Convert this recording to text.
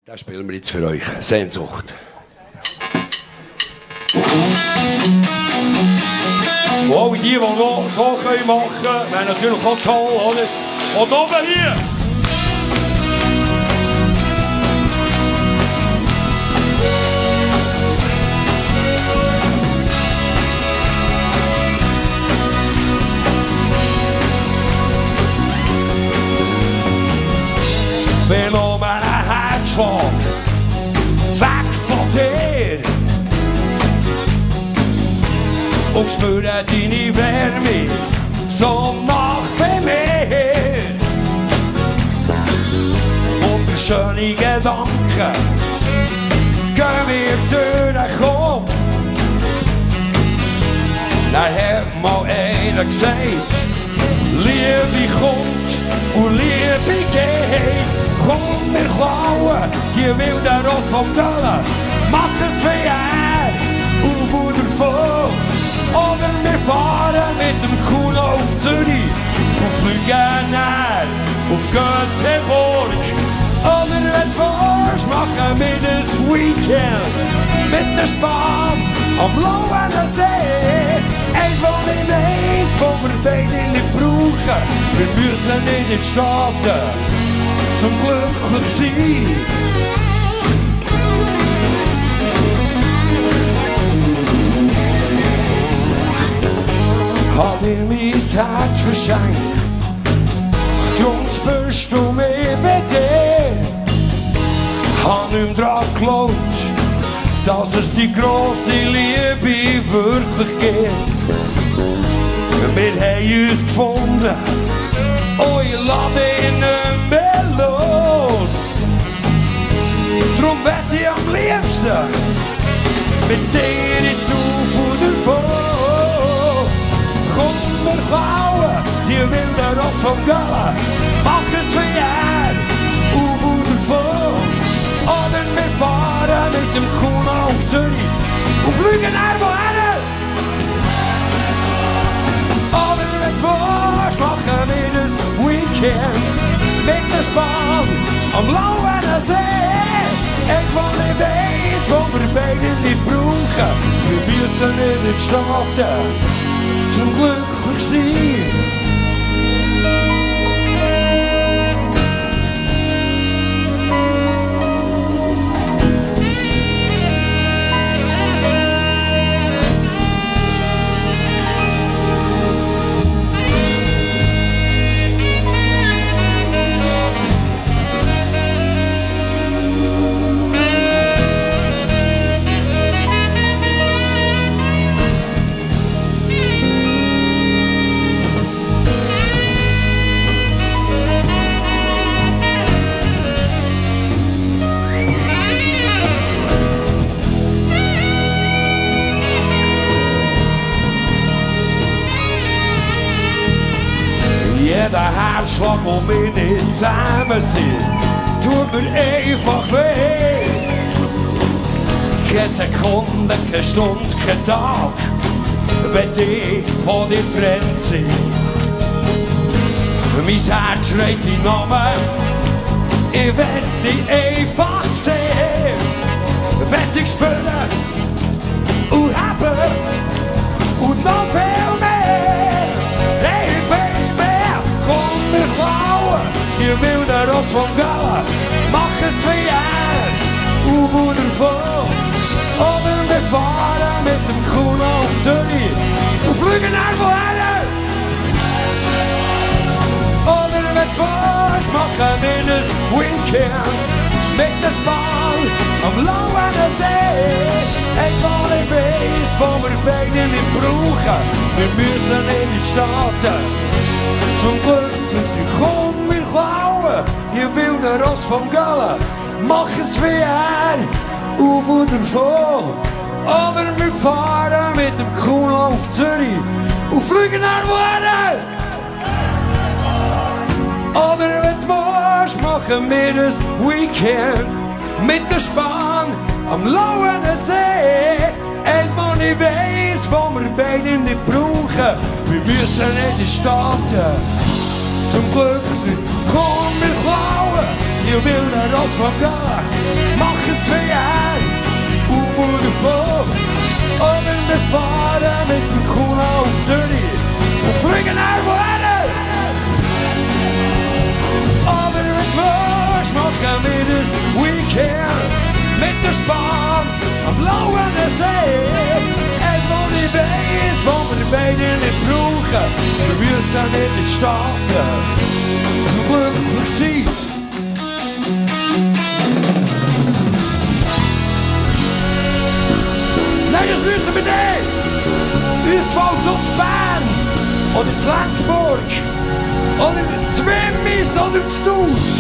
Das spielen wir jetzt für euch. Sehnsucht. Und alle die noch so machen können, wäre natürlich auch toll, oder? Und oben hier! Bin um einen Herzschlag weg von dir und spüre deine Wärme so nach bei mir. Wunderschöne Gedanken gehen mir durch den Kopf. Da hat mal einer gesagt, Liebe kommt und Liebe geht. Komm, wir klauen die wilde Ross vom Göllen, mach es wie er, auf oder davon. Oder wir fahren mit dem Kuhn auf Zürich und fliegen näher auf Göteborg. Oder wenn du willst, machen wir das Weekend mit der Spahn am Blauen See. Eins, was ich weiss, wo wir beide nicht brauchen, wir müssen nicht in die Staaten zum glücklich sein. Hab dir mein Herz verschenkt, drum spürst du mich bei dir. Hab nicht mehr dran geglaubt, dass es die grosse Liebe wirklich gibt. Wir haben uns gefunden, oh, ich lade ihn nicht mehr los. Drum werd ich am liebsten mit dir ins Auf und davon. Komm, wir klauen die wilde Ross vom Göllen, mach es wie er, auf und davon. Oder wir fahren mit dem Kuhn auf Zürich und fliegen irgendwoher. Oder wenn du willst, machen wir das Weekend mit der Spahn am Blauen See. Eins, was ich weiss, wo wir beide nicht brauchen, wir müssen nicht in die Staaten zum glücklich sein. Jeder Herzschlag, wo wir nicht zusammen sind, tut mir einfach weh. Keine Sekunde, keine Stunde, kein Tag, wenn ich von dir getrennt sind. Mein Herz schreit deinen Namen, ich werd dich einfach sehen. Werd dich spüren und haben und noch viel mehr. Hey Baby, komm, wir klauen die wilde Ross vom Göllen, mach es wie er, auf und davon. Oder wir fahren mit dem Kuhn auf Zürich und fliegen irgendwoher. Oder wenn du willst, machen wir das Weekend mit der Spahn am Blauen See. Eins, was ich weiss, wo wir beide nicht brauchen, wir müssen in die Staaten zum glücklich sein. Komm, wir klauen die wilde Ross vom Göllen, mach es wie er, auf und davon. Oder wir fahren mit dem Kuhn auf Zürich und fliegen irgendwoher. Oder wenn du willst, machen wir das Weekend mit der Spahn am Blauen See. Eins, was ich weiss, wo wir beide nicht brauchen, wir müssen in die Staaten zum Glück sein. Komm, wir klauen ich will nicht aus vom Gehen. Mach es wie er, auf oder vor. Und wir fahren mit dem Kuhn auf Zürich und fliegen woher. Aber mit was machen wir das Weekend mit der Spahn am blauen See. Es wo die weiß, wo wir beide nicht brauchen. Wir müssen nicht in die Staaten, dass wir glücklich sind. Nein, das müssen wir nicht. Uns gefällt es uns Bern oder Lenzburg oder Wimmis oder Thun.